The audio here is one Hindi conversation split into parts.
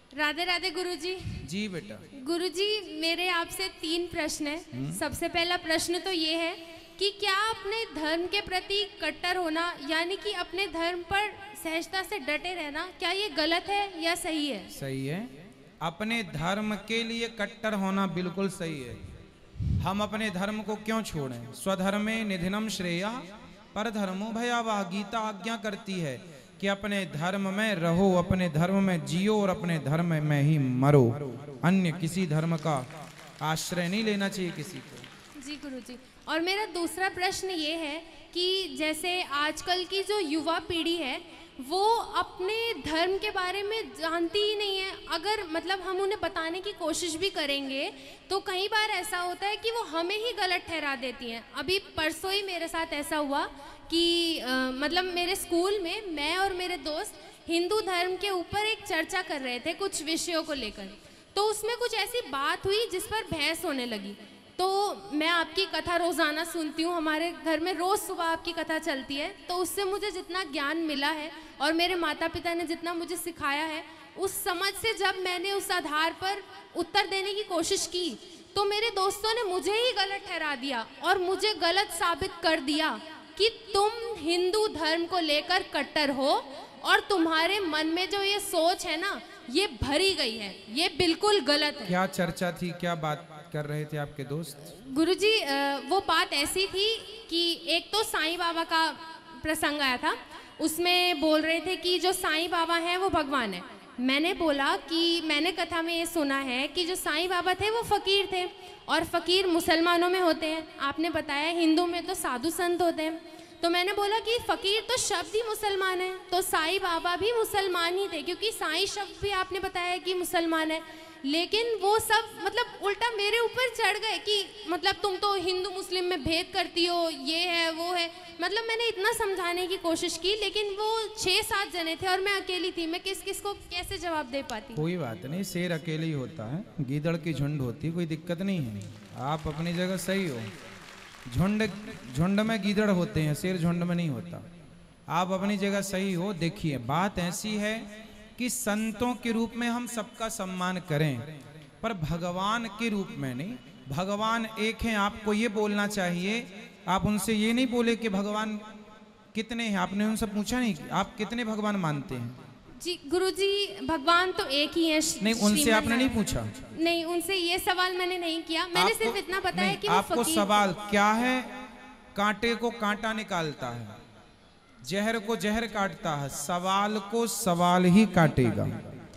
राधे राधे गुरुजी। जी बेटा। गुरुजी मेरे आपसे 3 प्रश्न हैं। सबसे पहला प्रश्न तो ये है कि क्या अपने धर्म के प्रति कट्टर होना यानी कि अपने धर्म पर सहजता से डटे रहना, क्या ये गलत है या सही है? सही है। अपने धर्म के लिए कट्टर होना बिल्कुल सही है। हम अपने धर्म को क्यों छोड़ें? स्वधर्मे निधनम श्रेया पर धर्मो भयावह। गीता आज्ञा करती है कि अपने धर्म में रहो, अपने धर्म में जियो और अपने धर्म में ही मरो। अन्य किसी धर्म का आश्रय नहीं लेना चाहिए किसी को। जी गुरुजी। और मेरा दूसरा प्रश्न ये है कि जैसे आजकल की जो युवा पीढ़ी है वो अपने धर्म के बारे में जानती ही नहीं है। अगर मतलब हम उन्हें बताने की कोशिश भी करेंगे तो कई बार ऐसा होता है कि वो हमें ही गलत ठहरा देती हैं। अभी परसों ही मेरे साथ ऐसा हुआ कि मतलब मेरे स्कूल में मैं और मेरे दोस्त हिंदू धर्म के ऊपर एक चर्चा कर रहे थे कुछ विषयों को लेकर। तो उसमें कुछ ऐसी बात हुई जिस पर बहस होने लगी। तो मैं आपकी कथा रोज़ाना सुनती हूँ, हमारे घर में रोज़ सुबह आपकी कथा चलती है। तो उससे मुझे जितना ज्ञान मिला है और मेरे माता पिता ने जितना मुझे सिखाया है, उस समझ से जब मैंने उस आधार पर उत्तर देने की कोशिश की तो मेरे दोस्तों ने मुझे ही गलत ठहरा दिया और मुझे गलत साबित कर दिया कि तुम हिंदू धर्म को लेकर कट्टर हो और तुम्हारे मन में जो ये सोच है ना ये भरी गई है, ये बिल्कुल गलत है। क्या चर्चा थी, क्या बात कर रहे थे आपके दोस्त? गुरुजी वो बात ऐसी थी कि एक तो साईं बाबा का प्रसंग आया था, उसमें बोल रहे थे कि जो साईं बाबा हैं वो भगवान है। मैंने बोला कि मैंने कथा में ये सुना है कि जो साईं बाबा थे वो फ़कीर थे और फ़कीर मुसलमानों में होते हैं। आपने बताया हिंदू में तो साधु संत होते हैं। तो मैंने बोला कि फ़कीर तो शब्द ही मुसलमान है, तो साईं बाबा भी मुसलमान ही थे क्योंकि साईं शब्द भी आपने बताया कि मुसलमान है। लेकिन वो सब मतलब उल्टा मेरे ऊपर चढ़ गए कि मतलब तुम तो हिंदू मुस्लिम में भेद करती हो, ये है वो है। मतलब मैंने इतना समझाने की कोशिश की लेकिन वो 6-7 जने थे और मैं अकेली थी, मैं किस किस को कैसे जवाब दे पाती? कोई बात नहीं, शेर अकेले ही होता है, गीदड़ की झुंड होती है, कोई दिक्कत नहीं है। आप अपनी जगह सही हो। झुंड में गीदड़ होते हैं, शेर झुंड में नहीं होता। आप अपनी जगह सही हो। देखिए बात ऐसी है कि संतों के रूप में हम सबका सम्मान करें पर भगवान के रूप में नहीं। भगवान एक हैं, आपको ये बोलना चाहिए। आप उनसे ये नहीं बोले कि भगवान कितने हैं, आपने उनसे पूछा नहीं कि आप कितने भगवान मानते हैं? जी गुरुजी भगवान तो एक ही है। नहीं, उनसे आपने नहीं पूछा? नहीं, उनसे ये सवाल मैंने नहीं किया। मैंने सिर्फ इतना बताया कि आपको सवाल क्या है? कांटे को कांटा निकालता है, जहर को जहर काटता है, सवाल को सवाल ही काटेगा।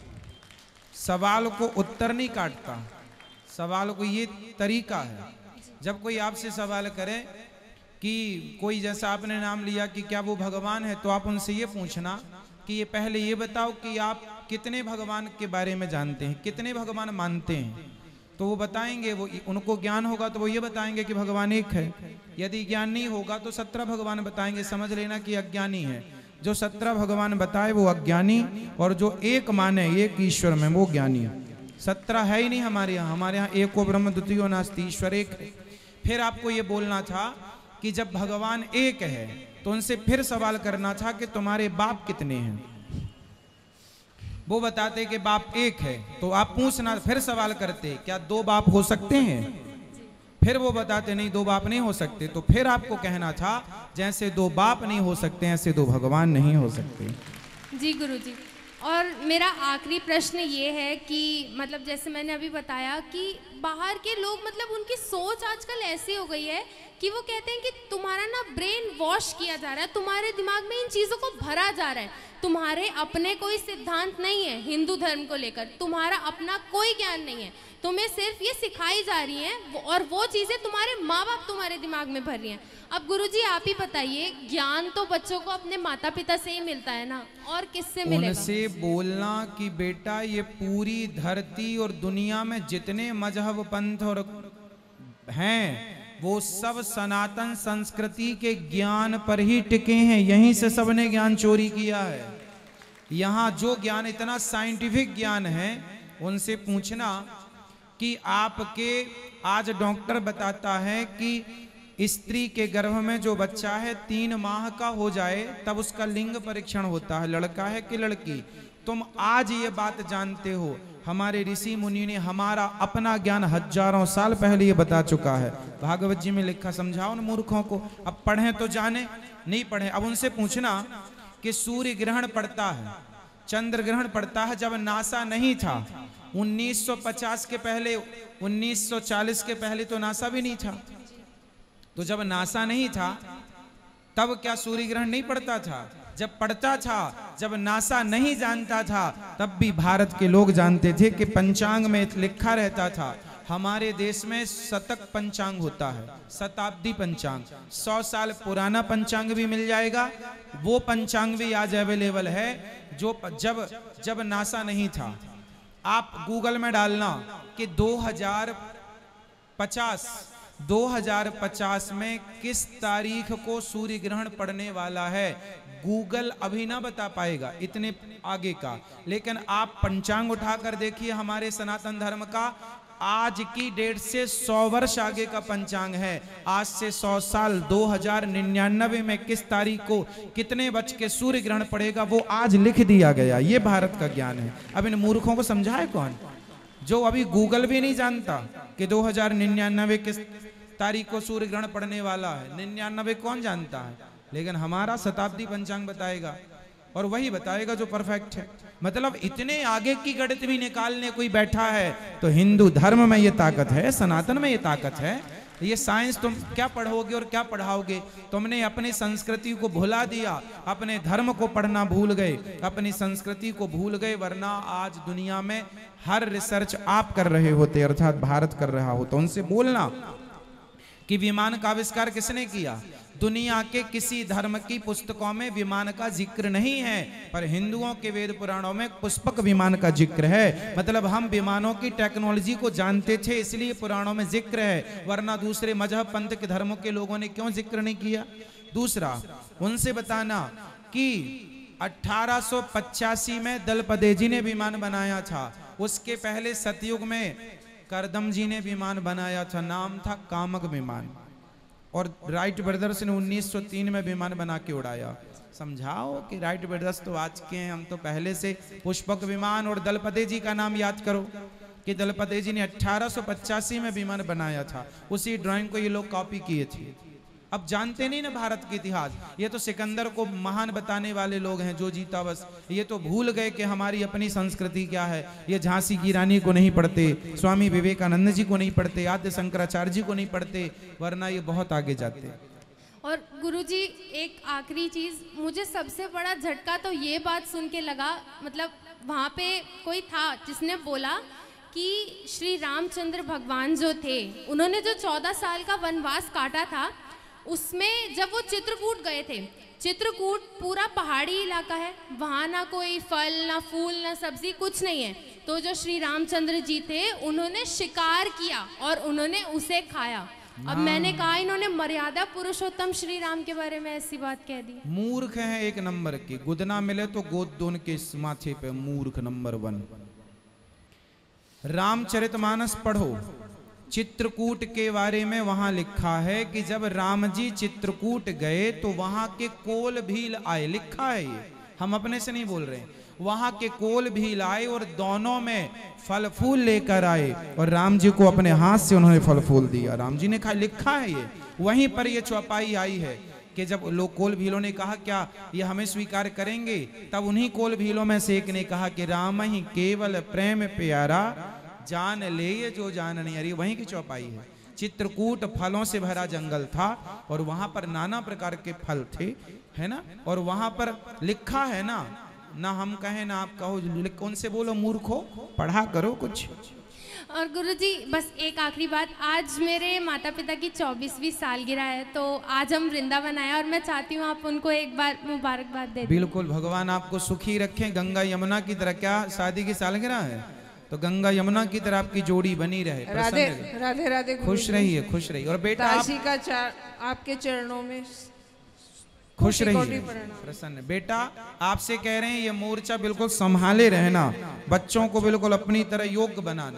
सवाल को उत्तर नहीं काटता, सवाल को ये तरीका है। जब कोई आपसे सवाल करे कि कोई जैसा आपने नाम लिया कि क्या वो भगवान है, तो आप उनसे ये पूछना कि ये पहले ये बताओ कि आप कितने भगवान के बारे में जानते हैं, कितने भगवान मानते हैं। तो वो बताएंगे, वो उनको ज्ञान होगा तो वो ये बताएंगे कि भगवान एक है। यदि ज्ञान नहीं होगा तो 17 भगवान बताएंगे। समझ लेना कि अज्ञानी है। जो 17 भगवान बताए वो अज्ञानी, और जो एक माने एक ईश्वर में वो ज्ञानी। 17 है ही नहीं हमारे यहाँ। हमारे यहाँ एको ब्रह्म द्वितीयो नास्ति, ईश्वर एक है। फिर आपको ये बोलना था कि जब भगवान एक है तो उनसे फिर सवाल करना था कि तुम्हारे बाप कितने हैं। वो बताते कि बाप एक है, तो आप पूछना, फिर सवाल करते क्या 2 बाप हो सकते हैं? फिर वो बताते नहीं, 2 बाप नहीं हो सकते। तो फिर आपको कहना था जैसे 2 बाप नहीं हो सकते ऐसे 2 भगवान नहीं हो सकते। जी गुरुजी। और मेरा आखिरी प्रश्न ये है कि मतलब जैसे मैंने अभी बताया कि बाहर के लोग मतलब उनकी सोच आजकल ऐसी हो गई है कि वो कहते हैं कि तुम्हारा ना ब्रेन वॉश किया जा रहा है, तुम्हारे दिमाग में इन चीज़ों को भरा जा रहा है। तुम्हारे अपने कोई सिद्धांत नहीं है हिंदू धर्म को लेकर, तुम्हारा अपना कोई ज्ञान नहीं है, तुम्हें सिर्फ ये सिखाई जा रही हैं और वो चीज़ें तुम्हारे माँ बाप तुम्हारे दिमाग में भर रही हैं। अब गुरुजी आप ही बताइए, ज्ञान तो बच्चों को अपने माता पिता से ही मिलता है ना, और किससे मिलेगा? उनसे बोलना कि बेटा ये पूरी धरती और दुनिया में जितने मजहब पंथ और हैं वो सब सनातन संस्कृति के ज्ञान पर ही टिके हैं। यहीं से सबने ज्ञान चोरी किया है। यहाँ जो ज्ञान इतना साइंटिफिक ज्ञान है, उनसे पूछना कि आपके आज डॉक्टर बताता है कि स्त्री के गर्भ में जो बच्चा है 3 माह का हो जाए तब उसका लिंग परीक्षण होता है, लड़का है कि लड़की। तुम आज ये बात जानते हो, हमारे ऋषि मुनि ने हमारा अपना ज्ञान हजारों साल पहले ये बता चुका है। भागवत जी में लिखा, समझाओ न मूर्खों को। अब पढ़े तो जाने, नहीं पढ़े अब उनसे पूछना कि सूर्य ग्रहण पड़ता है, चंद्र ग्रहण पड़ता है जब नासा नहीं था। 1950 के पहले, 1940 के पहले तो नासा भी नहीं था। तो जब नासा नहीं था तब क्या सूर्य ग्रहण नहीं पड़ता था? जब पड़ता था, जब नासा नहीं जानता था, तब भी भारत के लोग जानते थे कि पंचांग में लिखा रहता था। हमारे देश में शतक पंचांग होता है, शताब्दी पंचांग, 100 साल पुराना पंचांग भी मिल जाएगा। वो पंचांग भी आज अवेलेबल है जो जब नासा नहीं था। आप गूगल में डालना कि 2050 में किस तारीख को सूर्य ग्रहण पड़ने वाला है, गूगल अभी ना बता पाएगा इतने आगे का। लेकिन आप पंचांग उठाकर देखिए हमारे सनातन धर्म का, आज की डेट से 100 वर्ष आगे का पंचांग है। आज से 100 साल 2099 में किस तारीख को कितने बज के सूर्य ग्रहण पड़ेगा वो आज लिख दिया गया। ये भारत का ज्ञान है। अब इन मूर्खों को समझाए कौन, जो अभी गूगल भी नहीं जानता कि 2099 किस तारीख को सूर्य ग्रहण पड़ने वाला है। 99 कौन जानता है, लेकिन हमारा शताब्दी पंचांग बताएगा और वही बताएगा जो परफेक्ट है। मतलब इतने आगे की गणित भी निकालने कोई बैठा है तो हिंदू धर्म में ये ताकत है, सनातन में ये ताकत है। ये साइंस तुम क्या पढ़ोगे और क्या पढ़ाओगे? तुमने अपनी संस्कृति को भुला दिया, अपने धर्म को पढ़ना भूल गए, अपनी संस्कृति को भूल गए। वरना आज दुनिया में हर रिसर्च आप कर रहे होते, अर्थात भारत कर रहा हो। तो उनसे बोलना कि विमान का आविष्कार किसने किया। दुनिया के किसी धर्म की पुस्तकों में विमान का जिक्र नहीं है, पर हिंदुओं के वेद पुराणों में पुष्पक विमान का जिक्र है। मतलब हम विमानों की टेक्नोलॉजी को जानते थे इसलिए पुराणों में जिक्र है, वरना दूसरे मजहब पंथ के धर्मों के लोगों ने क्यों जिक्र नहीं किया। दूसरा, उनसे बताना कि 1885 में दलपदे जी ने विमान बनाया था। उसके पहले सतयुग में करदम जी ने विमान बनाया था, नाम था कामक विमान। और राइट ब्रदर्स ने 1903 में विमान बना के उड़ाया। समझाओ कि राइट ब्रदर्स तो आज के हैं, हम तो पहले से। पुष्पक विमान और दलपदे जी का नाम याद करो कि दलपदे जी ने 1885 में विमान बनाया था। उसी ड्राइंग को ये लोग कॉपी किए थे। अब जानते नहीं ना भारत के इतिहास। ये तो सिकंदर को महान बताने वाले लोग हैं जो जीता, बस ये तो भूल गए कि हमारी अपनी संस्कृति क्या है। ये झांसी की रानी को नहीं पढ़ते, स्वामी विवेकानंद जी को नहीं पढ़ते, आद्य शंकराचार्य जी को नहीं पढ़ते, वरना ये बहुत आगे जाते। और गुरुजी एक आखिरी चीज, मुझे सबसे बड़ा झटका तो ये बात सुन के लगा, मतलब वहाँ पे कोई था जिसने बोला कि श्री रामचंद्र भगवान जो थे उन्होंने जो 14 साल का वनवास काटा था, उसमें जब वो चित्रकूट गए थे, चित्रकूट पूरा पहाड़ी इलाका है, वहाँ ना कोई फल ना फूल ना सब्जी कुछ नहीं है। तो जो श्री रामचंद्र जी थे उन्होंने शिकार किया और उन्होंने उसे खाया। अब मैंने कहा इन्होंने मर्यादा पुरुषोत्तम श्री राम के बारे में ऐसी बात कह दी। मूर्ख हैं एक नंबर के, गुदना मिले तो गोद दोन के माथे पे, मूर्ख नंबर 1। रामचरितमानस पढ़ो, चित्रकूट के बारे में वहां लिखा है कि जब राम जी चित्रकूट गए तो वहां के कोल भील आए। लिखा है ये, हम अपने से नहीं बोल रहे। वहां के कोल भील आए और दोनों में फल फूल लेकर आए और राम जी को अपने हाथ से उन्होंने फल फूल दिया, राम जी ने खाया। लिखा है ये, वहीं पर ये चौपाई आई है कि जब लोग कोल भीलों ने कहा क्या ये हमें स्वीकार करेंगे, तब उन्हीं कोल भीलों में से एक ने कहा कि राम ही केवल प्रेम प्यारा, जान ले ये जो जान नहीं। अरे वहीं की चौपाई है। चित्रकूट फलों से भरा जंगल था और वहां पर नाना प्रकार के फल थे, है ना। और वहां पर लिखा है ना, ना हम कहें ना आप कहो, कौन से बोलो मूर्खो, पढ़ा करो कुछ। और गुरुजी बस एक आखिरी बात, आज मेरे माता पिता की 24वीं सालगिरह है, तो आज हम वृंदावन आए और मैं चाहती हूँ आप उनको एक बार मुबारकबाद दे दें। बिल्कुल, भगवान आपको सुखी रखें। गंगा यमुना की तरह, क्या शादी की सालगिरह है तो गंगा यमुना की तरह आपकी जोड़ी बनी रहे। राधे राधे राधे, खुश रहिए, खुश रहिए। और बेटा आपके चरणों में खुश रहिए, प्रसन्न। बेटा आपसे कह रहे हैं ये मोर्चा बिल्कुल संभाले रहना, बच्चों को बिल्कुल अपनी तरह योग्य बनाना।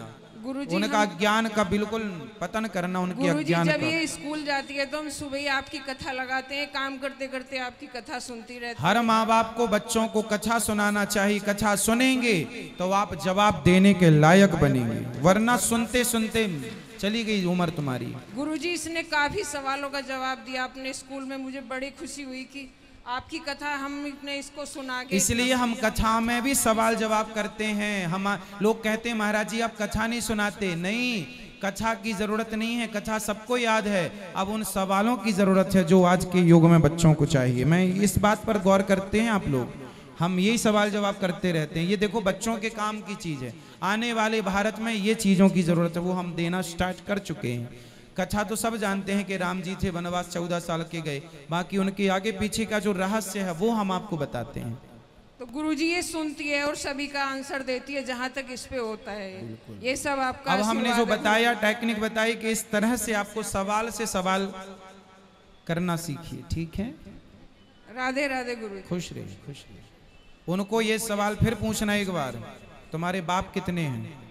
गुरुजी उनका ज्ञान का बिल्कुल पतन करना, उनके गुरुजी अज्ञान जब का। ये स्कूल जाती है तो हम सुबह ही आपकी कथा लगाते हैं, काम करते करते आपकी कथा सुनती रहती हर माँ बाप को बच्चों को कथा सुनाना चाहिए। कथा सुनेंगे तो आप जवाब देने के लायक बनेंगे, वरना सुनते सुनते चली गई उम्र तुम्हारी। गुरुजी इसने काफी सवालों का जवाब दिया अपने स्कूल में, मुझे बड़ी खुशी हुई कि आपकी कथा हमने इसको सुना के। इसलिए हम कथा में भी सवाल जवाब करते हैं। हम लोग कहते हैं महाराज जी आप कथा नहीं सुनाते। नहीं, कथा की जरूरत नहीं है, कथा सबको याद है। अब उन सवालों की जरूरत है जो आज के युग में बच्चों को चाहिए। मैं इस बात पर गौर करते हैं आप लोग, हम यही सवाल जवाब करते रहते हैं। ये देखो बच्चों के काम की चीज है, आने वाले भारत में ये चीजों की जरूरत है, वो हम देना स्टार्ट कर चुके हैं। कथा तो सब जानते हैं कि राम जी थे, वनवास 14 साल के गए, बाकी उनके आगे पीछे का जो रहस्य है वो हम आपको बताते हैं। तो गुरुजी ये सुनती है और सभी का आंसर देती है जहाँ तक इस पे होता है। ये सब आपका अब हमने जो आशीर्वाद है। बताया, टेक्निक बताई कि इस तरह से आपको सवाल से सवाल करना सीखिए, ठीक है? राधे राधे गुरुजी। खुश रहिए, खुश रहिए। उनको ये सवाल फिर पूछना एक बार, तुम्हारे बाप कितने हैं?